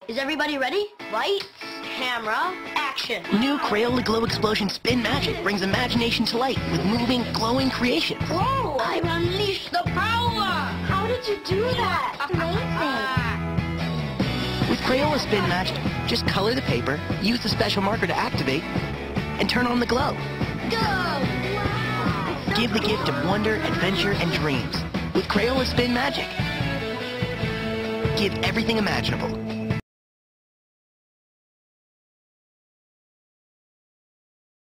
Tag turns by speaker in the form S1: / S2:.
S1: Is everybody ready? Lights, camera, action.
S2: New Crayola Glow Explosion Spin Magic brings imagination to light with moving, glowing creations.
S1: Whoa! I've unleashed the power! How did you do that? Amazing!
S2: With Crayola Spin Magic, just color the paper, use the special marker to activate, and turn on the glow.
S1: Go! Wow!
S2: Give the gift of wonder, adventure, and dreams with Crayola Spin Magic. Give everything imaginable.